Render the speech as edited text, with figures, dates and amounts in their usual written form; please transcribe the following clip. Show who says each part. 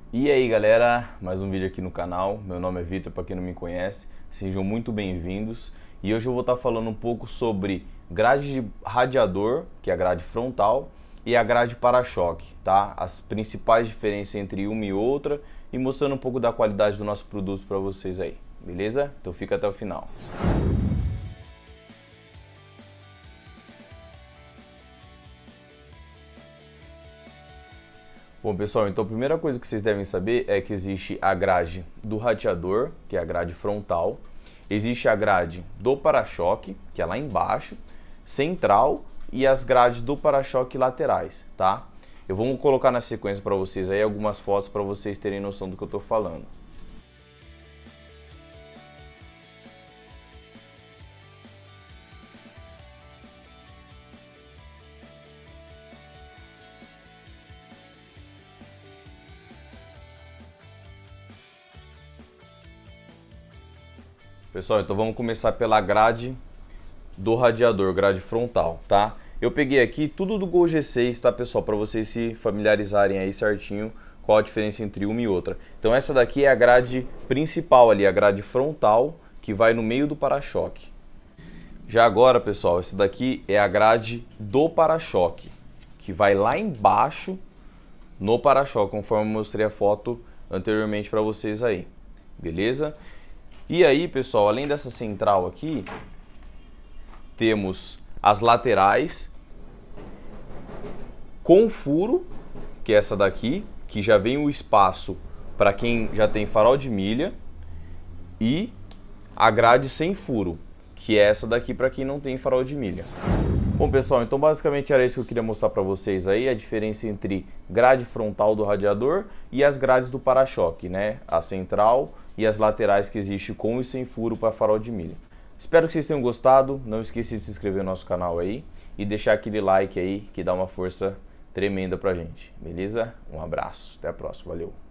Speaker 1: E aí galera, mais um vídeo aqui no canal. Meu nome é Vitor, para quem não me conhece, sejam muito bem-vindos. E hoje eu vou estar falando um pouco sobre grade de radiador, que é a grade frontal, e a grade para-choque, tá? As principais diferenças entre uma e outra e mostrando um pouco da qualidade do nosso produto para vocês aí, beleza? Então fica até o final. Bom pessoal, então a primeira coisa que vocês devem saber é que existe a grade do radiador, que é a grade frontal, existe a grade do para-choque, que é lá embaixo, central, e as grades do para-choque laterais, tá? Eu vou colocar na sequência para vocês aí algumas fotos para vocês terem noção do que eu estou falando. Pessoal, então vamos começar pela grade do radiador, grade frontal, tá? Eu peguei aqui tudo do Gol G6, tá, pessoal? Para vocês se familiarizarem aí certinho qual a diferença entre uma e outra. Então essa daqui é a grade principal ali, a grade frontal, que vai no meio do para-choque. Já agora, pessoal, essa daqui é a grade do para-choque, que vai lá embaixo no para-choque, conforme eu mostrei a foto anteriormente para vocês aí, beleza? E aí, pessoal, além dessa central aqui, temos as laterais com furo, que é essa daqui, que já vem o espaço para quem já tem farol de milha, e a grade sem furo, que é essa daqui para quem não tem farol de milha. Bom pessoal, então basicamente era isso que eu queria mostrar para vocês aí, a diferença entre grade frontal do radiador e as grades do para-choque, né? A central e as laterais que existe com e sem furo para farol de milha. Espero que vocês tenham gostado, não esqueça de se inscrever no nosso canal aí e deixar aquele like aí que dá uma força tremenda pra gente, beleza? Um abraço, até a próxima, valeu!